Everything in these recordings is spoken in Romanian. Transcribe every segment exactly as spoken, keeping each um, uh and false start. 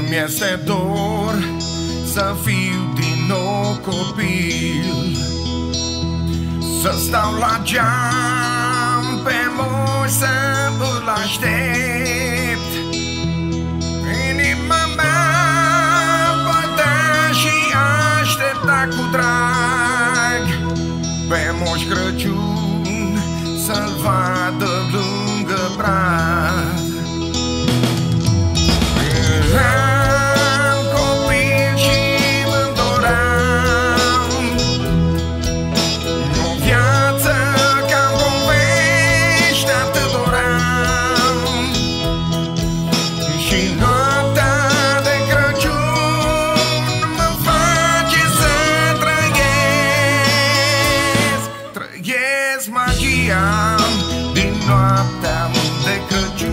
Mi-este dor să fiu din nou copil, să stau la geam pe moș să îl aștept. Inima mea bătea și aștepta cu drag pe Moș Crăciun să-l vadă lângă brad. Eram copil și mă doream o viață ca-n povești, atât doream. Și noaptea de Crăciun mă face să trăiesc, trăiesc magia din noaptea de Crăciun.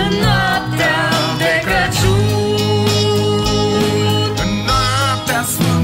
That's